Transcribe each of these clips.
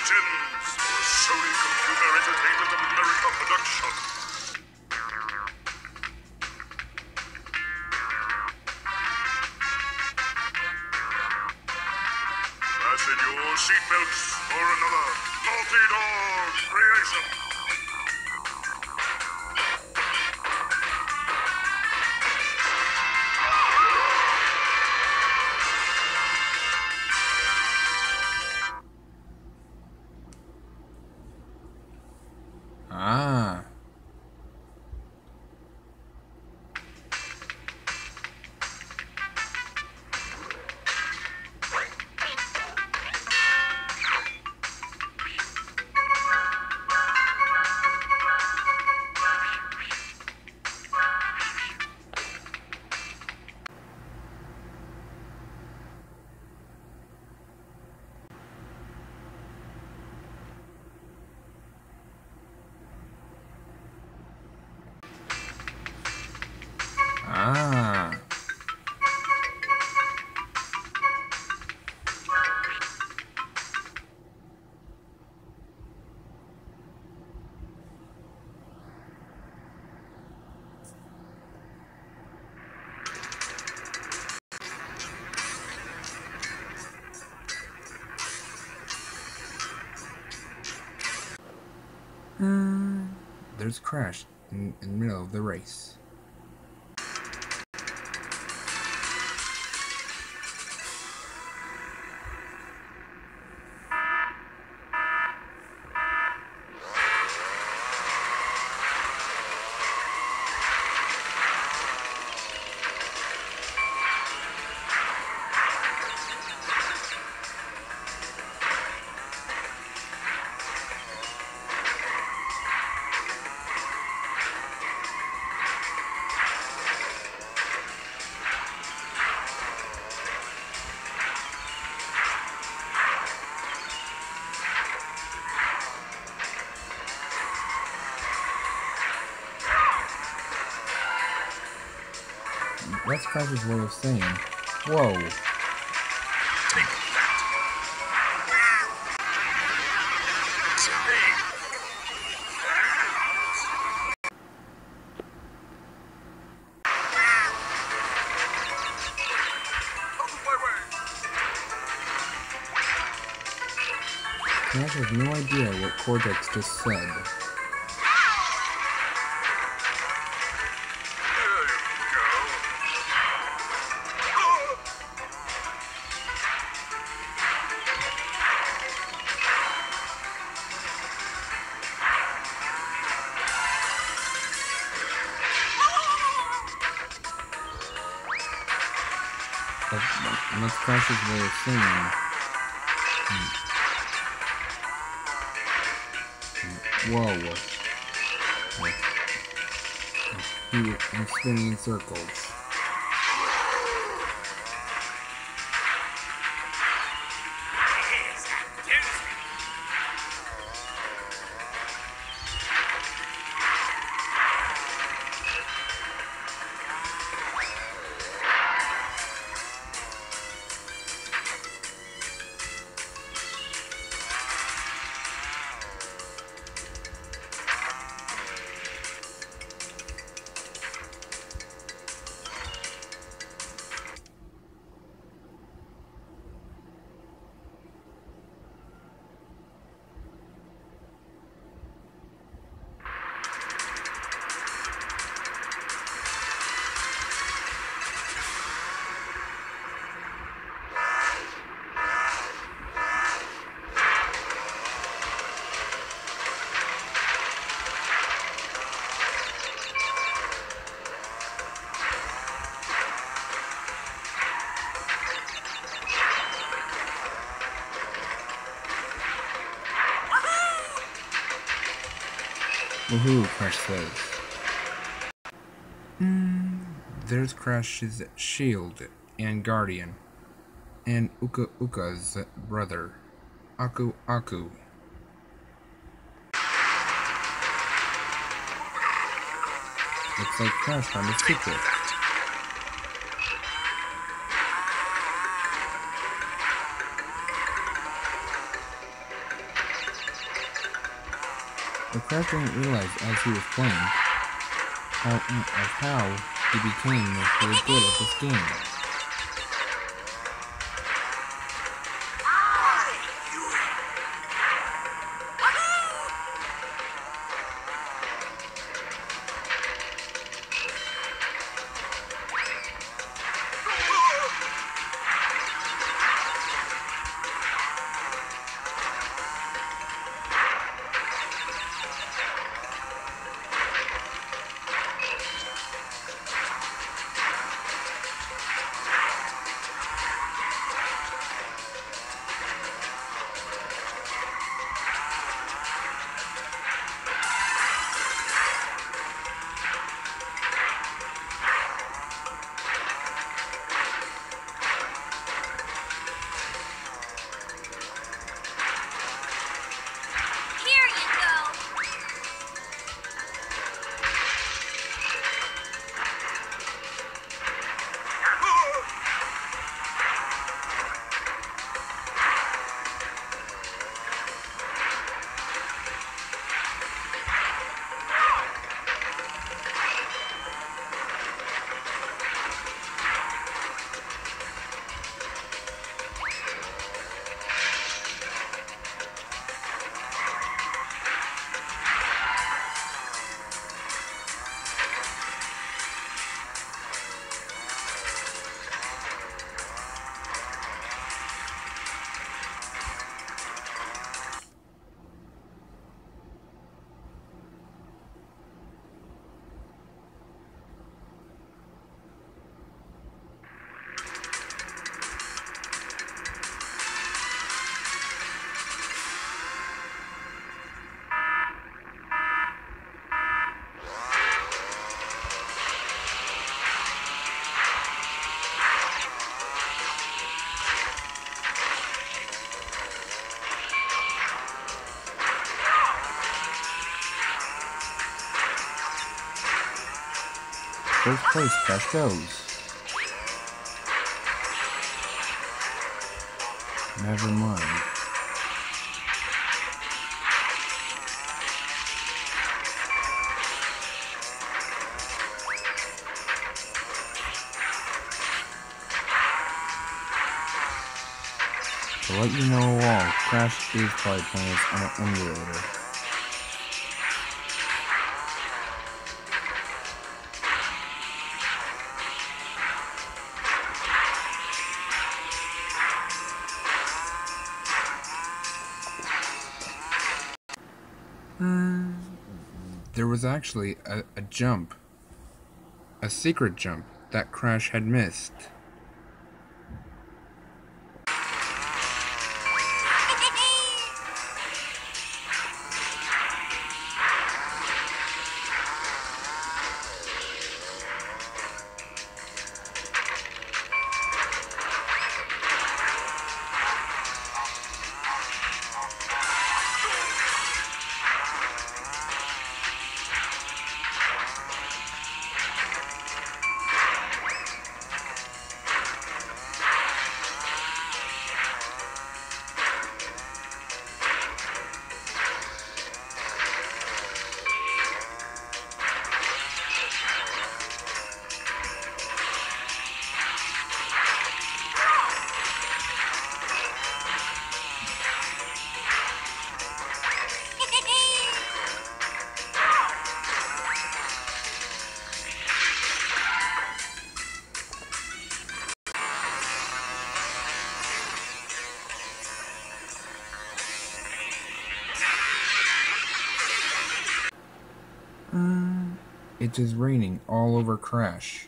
Legends for a Sony Computer Entertainment America production. Fasten your seatbelts for another Naughty Dog creation. Ah. Ah. There's Crash in the middle of the race. That's Crash's way of saying, whoa. Take that. Crash has no idea what Cortex just said. And that's Crash's way of saying, whoa. I'm spinning in circles. Woohoo, Crash says. There's Crash's shield and guardian, and Uka Uka's brother, Aku Aku. Looks like Crash found a secret. But Crash didn't realize as he was playing how he became really good at this game. First place, Crash goes. Never mind. To let you know all, Crash is probably playing this on an emulator. There was actually a jump, a secret jump that Crash had missed. It is raining all over Crash.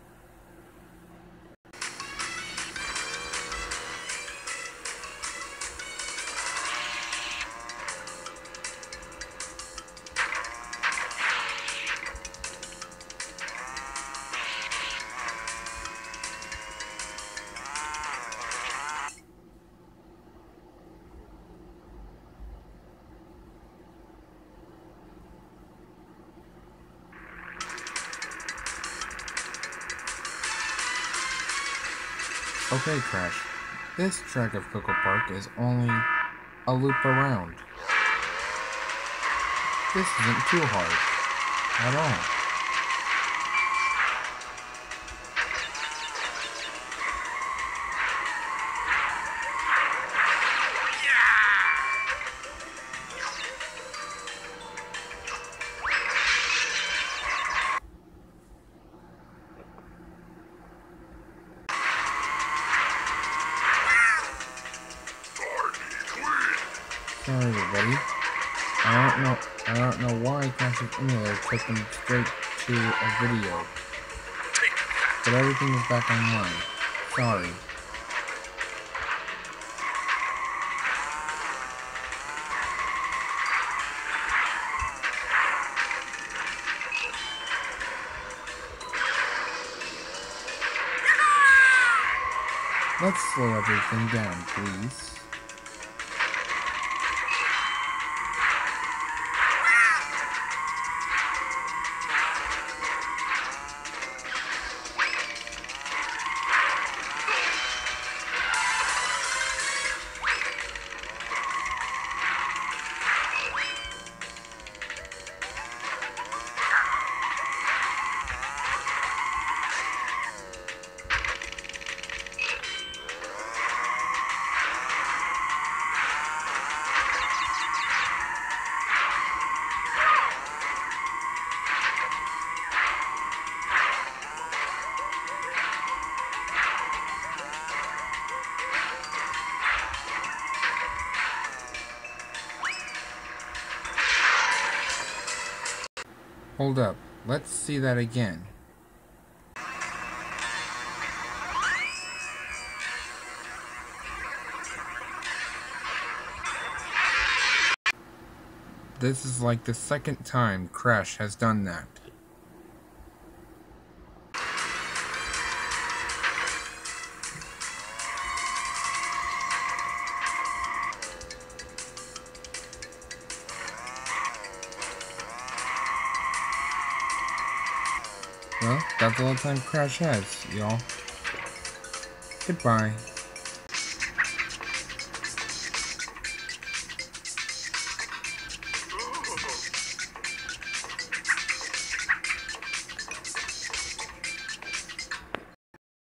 Okay, Crash. This track of Coco Park is only a loop around. This isn't too hard at all. Sorry, everybody. I don't know why Crash's emulator took them straight to a video. But everything is back online. Sorry. Let's slow everything down, please. Hold up. Let's see that again. This is like the second time Crash has done that. Well, that's all the time Crash has, y'all. Goodbye.